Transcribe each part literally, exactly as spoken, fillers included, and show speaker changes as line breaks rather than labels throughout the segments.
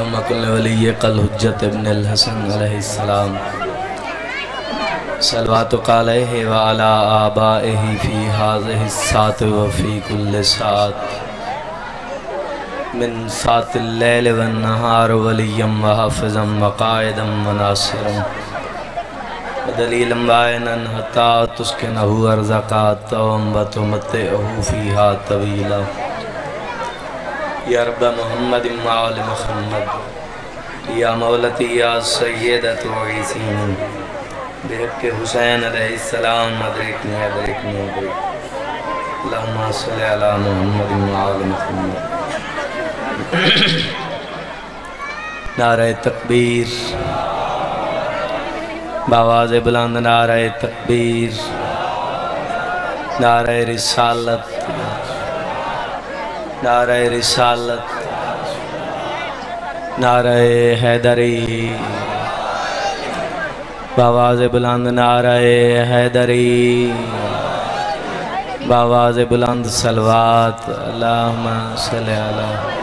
اللہم کل ولیک الحجت ابن الحسن علیہ السلام صلواتک علیہ وعلا آبائہ فی حاضہ الساعت وفی کل ساعت من ساعت اللیل والنہار ولیم وحافظم وقائدم وناصرم ودلیل بائنا حتی تسکنہو ارزقات ومتمتعہو فیہا طویلا یا رب محمد وآل محمد یا مولتی یا سیدت وعیسین بحق حسین علیہ السلام ادرکنی ادرکنی ادرکنی اللہم صلی علی محمد وآل محمد نعرہ تکبیر باواز بلند نعرہ تکبیر نعرہ رسالت نعرہ رسالت نعرہ حیدری باواز بلند نعرہ حیدری باواز بلند صلوات اللہم صلی علی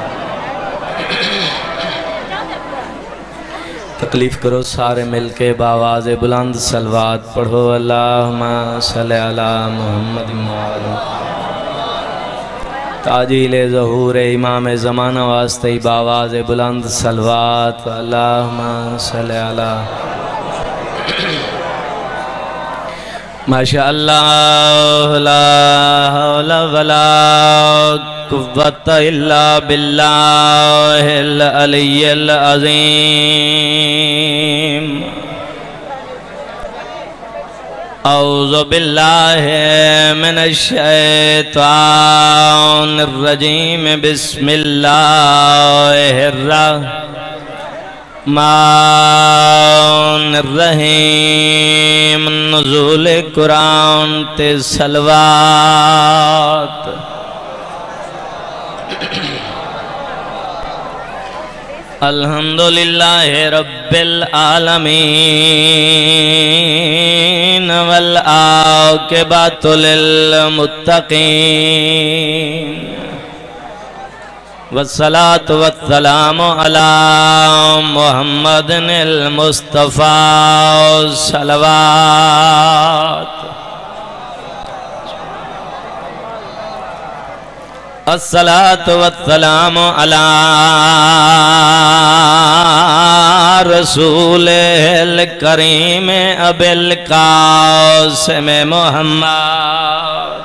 تکلیف کرو سارے مل کے باواز بلند صلوات پڑھو اللہم صلی علی محمد وآلہ تاجیل ظہور امام زمانہ واسطے باواز بلند صلوات اللہم صلی علی ماشاءاللہ لا حول ولا قوت الا باللہ العلی العظیم اعوذ باللہ من الشیطان الرجیم بسم اللہ الرحمن الرحیم نزول قرآن تے صلوات الحمدللہ رب العالمین والعاقبۃ للمتقین والصلاة والسلام علی محمد المصطفى صلوات الصلاة والسلام علی رسول الکریم ابی القاسم محمد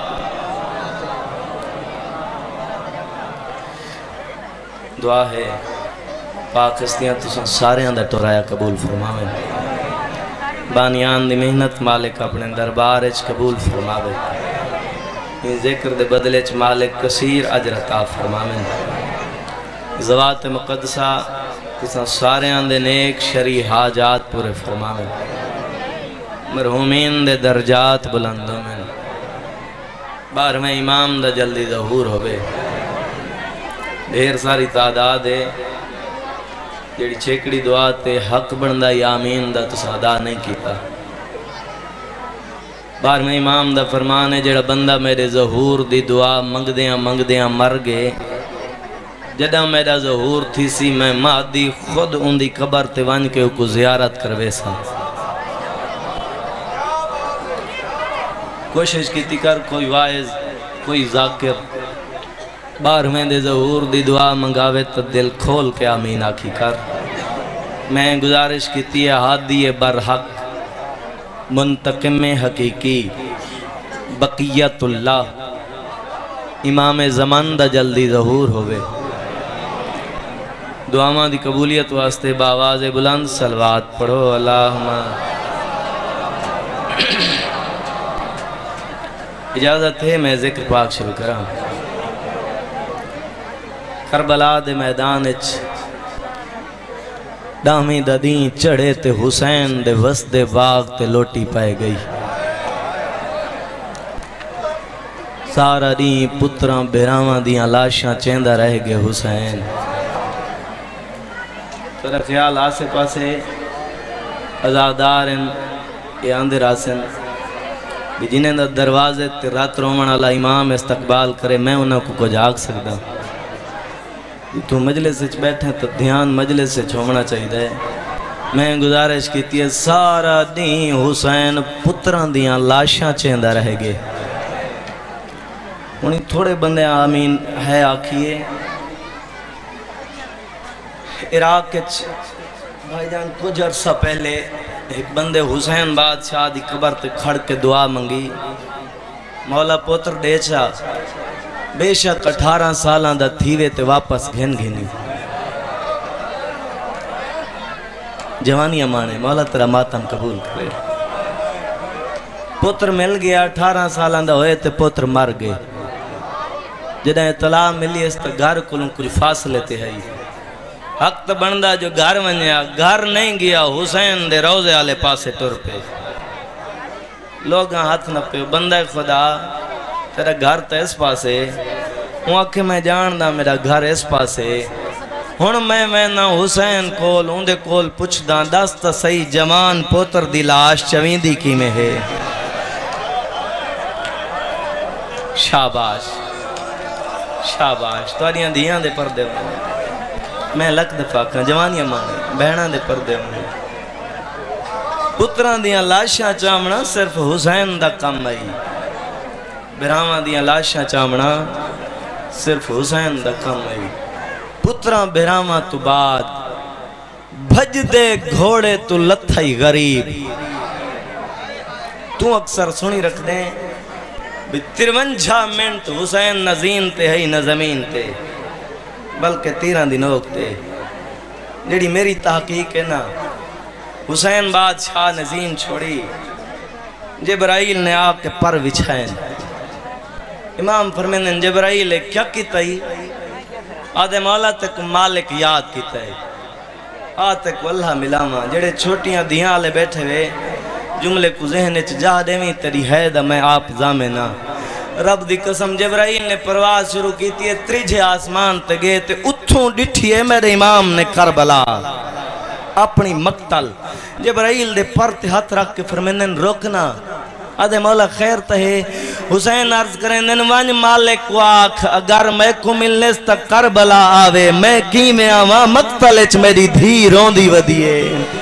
دعا ہے پاک ہستیاں تساں سارے اندر ٹورایا قبول فرماویں بانیان دی محنت مالک اپنے دربار اچ قبول فرماویں یہ ذکر دے بدلے چ مالک کثیر اجر عطا فرماویں ذوات مقدسہ تساں سارے اندر نیک شرعی حاجات پورے فرماویں مرحومین دے درجات بلندوں میں بارہویں امام دا جلدی ظہور ہوئے ڈھیر ساری تعداد ہے جیڑی چھیکڑی دعا تے حق بندہ یا آمین دا تسا ادا نہیں کیتا بارہویں امام دا فرمان ہے جیڑا بندہ میرے ظہور دی دعا منگ دیاں منگ دیاں مر گئے جدہ میرا ظہور تھی سی میں مادی خود ان دی قبر تے ون کے کو زیارت کروے سا کوشش کی تکر کوئی وائز کوئی ذاکر بارہویں دے ظہور دی دعا منگاوے تو دل کھول کے آمین آکھی کر میں گزارش کیتی ہے ہادی برحق منتقم حقیقی بقیت اللہ امام زمان دا جلدی ظہور ہوئے دعاواں دی قبولیت واسطے باواز بلند صلوات پڑھو اللہم اجازت ہے میں ذکر پاک شروع کرا کربلا دے میدان اچ ڈامی ددین چڑھے تے حسین دے وسط دے باغ تے لوٹی پائے گئی سارا دین پتران بیراواں دیاں لاشاں چیندہ رہ گئے حسین ترہ خیال آسے پاسے ازادارن یہ اندر آسن بھی جنہیں دا دروازے تے رات رومن اللہ امام استقبال کرے میں انہوں کو کو جاگ سکتا تو مجلس وچ بیٹھے تو دھیان مجلس سے ہونا چاہیے. میں گزارش کیتی ہے سارا دین حسین پتراں دیاں لاشاں چیندا رہ گئے. انہیں تھوڑے بندے آمین ہے آکھیے. عراق کے بھائی جان کچھ عرصہ پہلے ایک بندے حسین بادشاہ دی قبر تے کھڑ کے دعا منگی. مولا پوتر دے چا بے شک اٹھارہ سالاں دا تھیوے تے واپس گھن گھنی. جوانی امانے مولا تیرا ماتم قبول کرے. پوتر مل گیا اٹھارہ سالاں دا ہوئے تے پوتر مر گئے. جدہ اطلاع ملی اس تا گھر کلوں کچھ فاصلے تے ہے. حق تا بندہ جو گھر ونیا گھر نہیں گیا حسین دے روزے آلے پاسے ٹر پہ. لوگاں ہاتھ نہ پہ بندہ خدا تیرا گھر تا اس پاسے. ہوں آکھے میں جاندہ میرا گھر اس پاسے. ہن میں میں نہ حسین کول ہوں دے کول پچھ داں دستا صحیح جوان پوتر دی لاش چویندی کی میں ہے. شاباش شاباش توڑیاں دیاں دے پردے ہوئے. میں لکھ دفعہ کھاں جوانیاں مانے بہناں دے پردے ہوئے. پتران دیاں لاشاں چامنا صرف حسین دا کم آئی. براواں دیاں لاشاں چامنا صرف حسین دا کم آئی. پتران براواں تو بعد بھج دے گھوڑے تو لتھائی غریب. تو اکثر سنی رکھ دیں ترونجھا منٹ حسین نزین تے ہے نہ زمین تے بلکہ تیرہ دی نوک تے. جڑی میری تحقیق ہے نا حسین بادشاہ نزین چھوڑی جبرائیل نے آپ کے پر وچھائیں. امام فرمیندن جبرائیل کیا کیتا ہی آدھے مولا تک مالک یاد کیتا ہے. آتک واللہ ملاما جڑے چھوٹیاں دیاں لے بیٹھے ہوئے جملے کو ذہن چ جا دیویں تیری ہے دا میں آپ زامنا. رب دی قسم جبرائیل نے پرواز شروع کیتی ہے تریجھے آسمان تے گئے تے اتھوں ڈٹھی ہے میرے امام نے کربلا اپنی مقتل. جبرائیل دے پر تے ہاتھ رکھ کے فرمیندن روکنا. آدھے مولا خیر تہے حسین عرض کریں دن ونج مالک واکھ اگر میں کو ملنے ستا کربلا آوے میں کی میں آواں مقتل اچ میری دھی روندی ودیے.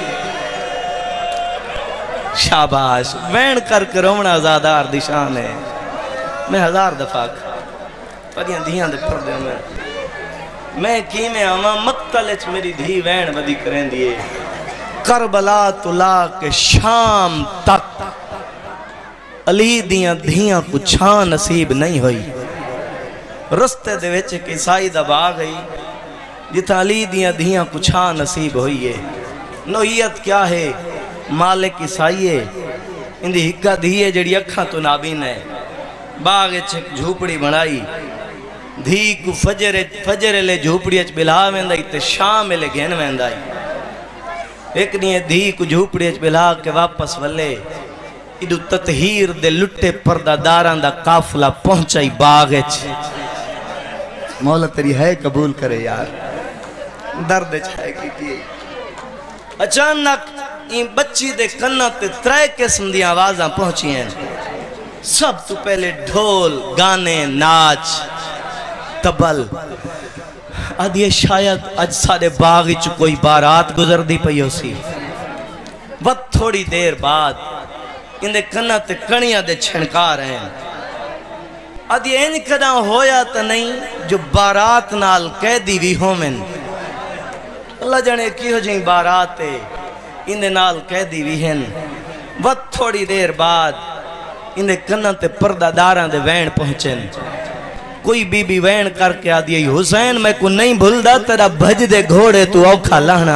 شاباش وین کر کے رومنا زادار دی شان ہے. میں ہزار دفعہ پڑیاں دیاں دے پردے میں میں کی میں آواں مقتل اچ میری دھی وین ودی کریں دیئے. کربلا تلا کے شام تک علی دیاں دھیاں کو چھان نصیب نہیں ہوئی. رستے دے وچ ایک عیسائی دبا گئی جتا علی دیاں دھیاں کو چھان نصیب ہوئی ہے. نوعیت کیا ہے مالک عیسائی ہے. اندھی ہکا دھیے جڑی اکھاں تو نابین ہے. باغ چھک جھوپڑی بنائی دھی کو فجر فجر لے جھوپڑی اچ بلا ویندائی تے شام لے گھن ویندائی. ایک نہیں دھی کو جھوپڑی اچ بلا کے واپس ولے ایڈو تطہیر دے لٹے پردہ داران دا قافلہ پہنچائی باغ اچ. مولا تیری ہے قبول کرے یار درد چھائے کی کی. اچانک این بچی دے کنہ تے ترائے قسم دی آوازاں پہنچی ہیں. سب تو پہلے ڈھول گانے ناچ تبل. آدھے شاید اج سارے باغی چو کوئی بارات گزر دی پئی ہو سی. وقت تھوڑی دیر بعد اندے کنہ تے کنیاں دے چھنکار ہیں. آدھے این کداں ہویا تا نہیں جو بارات نال قیدی بھی ہومن. اللہ جانے کی ہو جائیں بارات ہے اندے نال قیدی بھی ہیں. وقت تھوڑی دیر بعد اندے کنہ تے پردہ داراں دے وین پہنچیں. کوئی بی بی وین کر کے آدھی حسین میں کو نہیں بھولدا تیرا بھج دے گھوڑے تو اوکھا لہنا.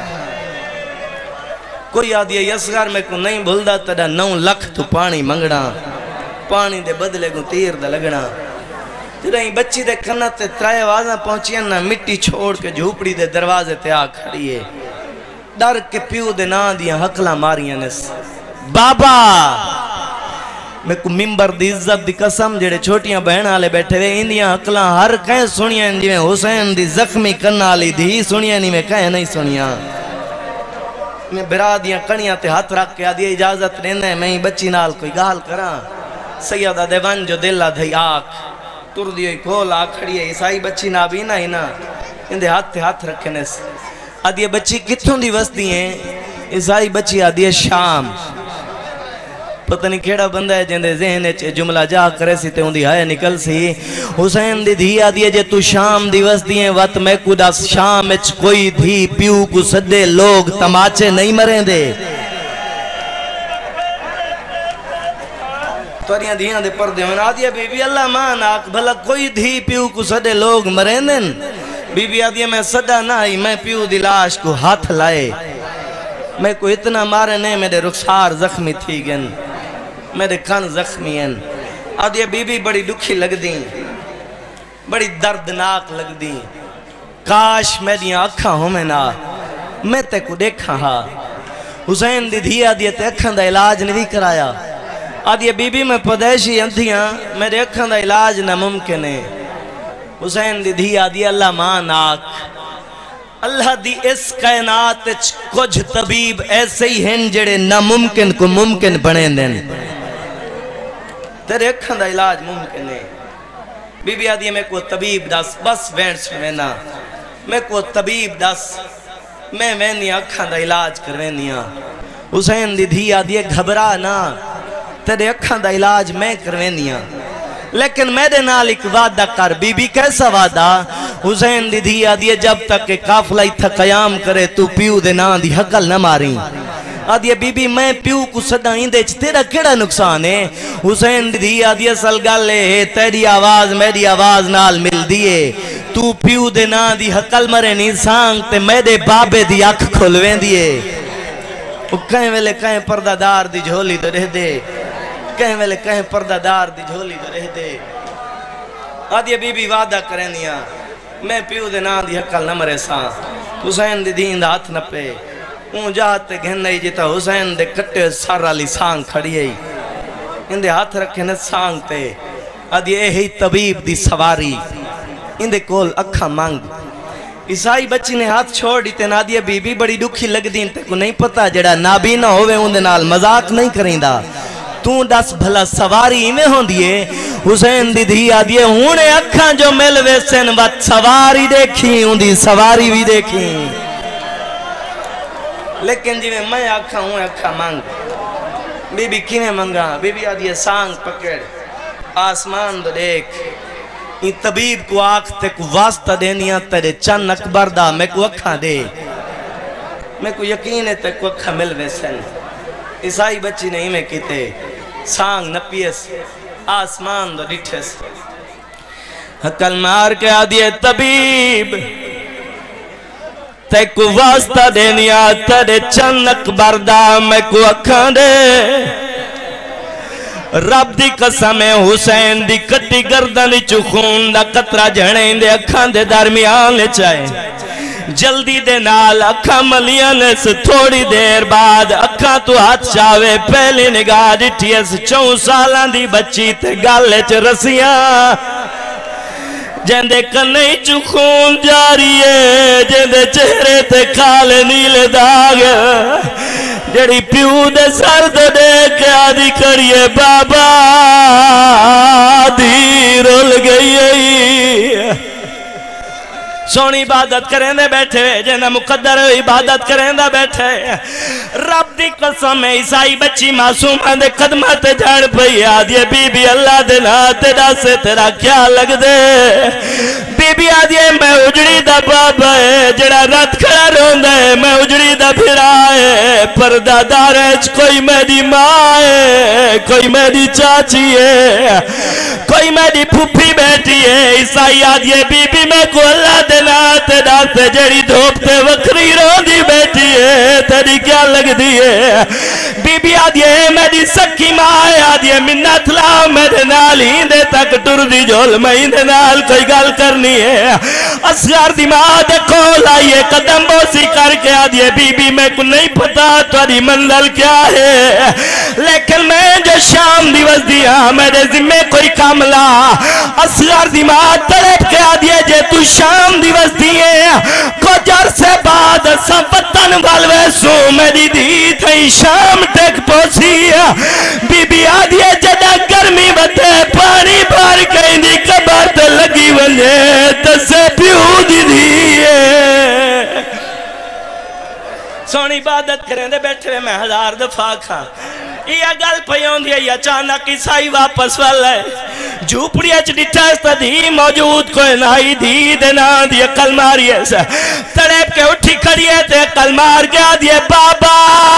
کوئی آدھی یسگر میں کو نہیں بھولدا تیرا نو لکھ تو پانی منگنا پانی دے بدلے کو تیر دے لگنا. جدہیں بچی دے کنہ تے ترائے آوازاں پہنچیاں نا مٹی چھوڑ کے جھوپڑی دے دروازے تے آ کھڑیے. ڈر کے پیو دے نا دیاں حقلاں ماریاں نس. بابا میں کو ممبر دی عزت دی قسم جڑے چھوٹیاں بہن آلے بیٹھے ہوئے اندیاں حقلاں ہر کہیں سنیاں جی میں حسین دی زخمی کنہ آلی دی سنیاں نہیں میں کہیں نہیں سنیاں. میں برا دیاں کنیاں تے ہاتھ رکھ کے آدھی اجازت لینے میں ہی بچی نال کوئی گال کراں. سیدہ دیوان جو دلہ دھائی آکھ تر دیوئی کھول آکھڑی ہے عیسائی بچی نابینا ہی نا اندے ہاتھ تے ہاتھ رکھنے سے آدھی بچی کتھوں دی وستی ہیں عیسائی بچی آدھی شام پتہ نہیں کیڑا بندہ ہے جندے ذہن جملہ جا کرے سی تے ہوندی ہائے نکل سی حسین دی دھی آدھی جے تو شام دی وستی ہیں وقت میں کو دا شام اچ کوئی دھی پیو کو سدے لوگ تماچے نہیں مریں دے توریاں دھیاں دے پردے میں آدھی بی بی اللہ مان آکھ بھلا کوئی دھی پیو کو سدے لوگ مریں دن بی بی آدھی میں صدا نہ آئی میں پیو دی لاش کو ہاتھ لائے میں کو اتنا مارے نہیں میرے رخسار زخمی تھی گن میرے کان زخمی ہیں آدھی بی بی بڑی دکھی لگ دیں بڑی دردناک لگ دیں کاش میں دیاں اکھاں ہوں میں نا میں تے کو دیکھا ہاں حسین دی دھی آدھی تے اکھاں دا علاج نہیں کرایا آدھی بی بی میں پدیشی اندھیاں میرے اکھاں دا علاج نہ ممکن ہے حسین دی دھی آدھی اللہ مان آکھ اللہ دی اس کائنات کچھ طبیب ایسے ہی ہیں جڑے ناممکن کو ممکن بنے دیں تیرے اکھاں دا علاج ممکن ہے بی بی آدھی میں کو طبیب دس بس وین سوینا میں کو طبیب دس میں وینیاں اکھاں دا علاج کروینیاں حسین دی دھی آدھی گھبرا نا تیرے اکھاں دا علاج میں کروینیاں لیکن میرے نال ایک وعدہ کر بی بی کیسا وعدہ حسین دی دھی آدھی جب تک کہ قافلہ تھا قیام کرے تو پیو دے نا دی حقل نہ ماری آدھی بی بی میں پیو کو صدائیں دے تیرا کیڑا نقصان ہے حسین دی دھی آدھی اصل گالے تیری آواز میری آواز نال مل دیئے تو پیو دے نا دی حقل مرے نہیں سانگ تے میرے بابے دی اکھ کھلویں دیئے وہ کہیں ویلے کہیں پردہ دار دی جھولی تو رہ دے کہیں ویلے کہیں پردہ دار دی جھولی تو رہ دے آدھی بی بی وعدہ کریں دیا میں پیو دے نا دی حقل نہ مرے سان حسین دی دین دا ہاتھ نہ پے اون جاتے گھن نہیں جیتا حسین دے کٹے سارا لی سانگ کھڑی ہے ان دے ہاتھ رکھے نے سانگ تے آدھی اے ہی طبیب دی سواری ان دے کول اکھا مانگ عیسائی بچی نے ہاتھ چھوڑ دیتے نا دی بی بی بڑی دکھی لگ دین تے کو نہیں پتا جڑا نابی نہ ہوئے ان دے نال مذاق نہیں کریں دا تو دس بھلا سواری میں ہوں دیئے حسین دی دھی آدھیے ہونے اکھاں جو ملوے سن وقت سواری دیکھی ہوں دی سواری بھی دیکھی لیکن جی میں اکھاں ہوں اکھاں مانگ بی بی کینے منگا بی بی آدھیے سانگ پکڑ آسمان دو دیکھ این طبیب کو آکھتے کو واسطہ دینیاں تیرے چن اکبر دا میں کو اکھاں دے میں کو یقین ہے تے کو اکھاں ملوے سن عیسائی بچی نہیں میں کیتے سانگ نپیس آسمان دو ڈٹھس حقل مار کے آدھیے طبیب تے کو واسطہ دینیا تیرے چن اکبر دا میں کو اکھاں دے رب دی قسم حسین دی کٹی گردن چو خون دا قطرہ جھڑیں دے اکھاں دے درمیان لے چاہے جلدی دے نال اکھاں ملیاں سے تھوڑی دیر بعد اکھاں تو ہاتھ چاوے پہلی نگاہ ڈٹھی اس چون سالاں دی بچی تے گالے چ رسیاں جندے کنئی چو خون جاری ہے جندے چہرے تے کالے نیلے داغ جڑی پیو دے سر دے کے آدھی کریے بابا دی رول گئی سونی عبادت کریں دے بیٹھے جنہ مقدر عبادت کریں دے بیٹھے رب دی قسم عیسائی بچی معصوم دے قدمت جھڑ پئی آدھی بی بی اللہ دے نا تیرا سے تیرا کیا لگ دے بی بی آدھی میں اجڑی دا بابا ہے جڑا رات کھڑا رون دے میں اجڑی دا پھرا ہے پردہ دار ہے کوئی میری ماں ہے کوئی میری چاچی ہے کوئی میری پھوپھی بیٹی ہے عیسائی آدھی بی بی میں کو اللہ دے نا تیرا سے جڑی دھوپتے وکری رون دی بیٹی ہے تیری کیا لگ دی ہے بی بی آدھی میری سکی ماں ہے آدھی منت لاؤ میرے نال ہی دے تک ٹر دی جول میں ہی دے نال کوئی گل کرنی ہے اصغر دی ماں دے کول آئیے قدم بوسی کر کے آدھی بی بی میں کو نہیں پتا تاری منزل کیا ہے لیکن میں جو شام دیوز دیا میرے ذمہ کوئی کاملا اصغر دی ماں تڑپ کے آدھی جے تو شام دیوز دیئے کچھ عرصے بعد سب وطن والوے سو میری دی تھی شام ٹک پوسی بی بی آدھی جدہ گرمی بتے پانی بار کہیں دی کبار تے لگی ونجے تسے پیو دی دی सोनी इबादत करें दे बैठे हुए मैं हजार दफा खा ये गल पई होंदी है अचानक ईसाई वापस वाला है झूपड़िया च डिठा धी मौजूद कोई नाई धी दे ना दी अकल मारी है तड़प के उठी खड़ी है ते अकल मार के दिए बाबा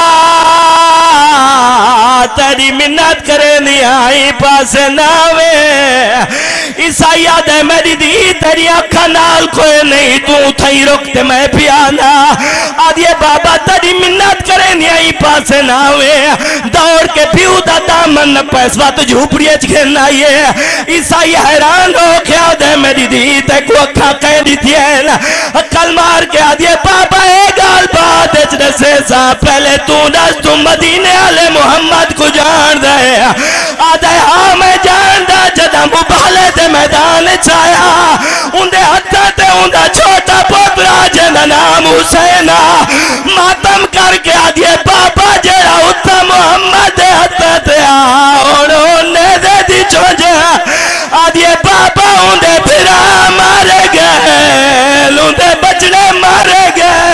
तेरी मिन्नत करे नहीं आई पास नावे ईसाई आद है मेरी दी तेरी अखा नाल कोई नहीं तू थई रुकते मैं पियाना आदिए बाबा तेरी मिन्नत करे नहीं आई पास नावे दौड़ के प्यू दा दामन पैसवा तो झूपड़िया च घेरना ये ईसाई हैरान हो गया दे मेरी दी ते को अखा कह दी थी अकल मार के आदिए बाबा ए गाल बात दसे सा पहले तू दस तू मदीने वाले मोहम्मद को जान दे आदे हाँ मैं जान दा जदा मुबाले ते मैदान छाया उनदे हत्था ते उनदा छोटा पोतरा जिंदा नाम हुसैन मातम करके आदिए बाबा जेड़ा उत्तम मोहम्मद हत्था ते आओ ने दे दी छोजा आदिए बाबा उनदे फिरा मारे गए उनदे बचने मारे गए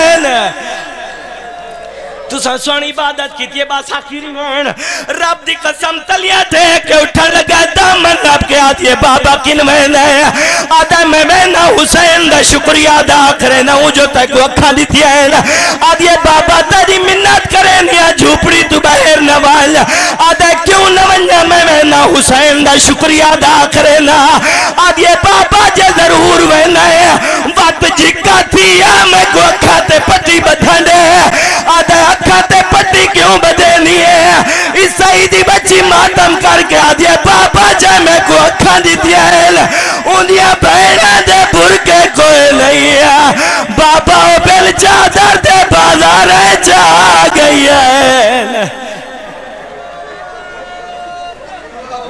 तुसा सोनी इबादत की थी बस आखिरी में रब दी कसम तलिया थे के उठन लगा दामन रब के आती है बाबा किन मैंने आदा मैं मैं ना हुसैन दा शुक्रिया अदा करे ना वो जो तक अखा दी थी आदि बाबा तेरी मिन्नत करे निया झूपड़ी तू बाहर न वाल आदा क्यों न वन्या मैं मैं ना हुसैन दा शुक्रिया अदा करे ना आदि बाबा जे जरूर वना वक्त जिक्का थी मैं को अखा ते पट्टी बधांडे आदा अखा ते पट्टी क्यों बदेनी है ईसाई दी बच्ची मातम करके आदिया बाबा जा मैं को अखा दी दिया उन्दिया बहना दे बुरके कोई नहीं है बाबा बिल चादर दे बाजार जा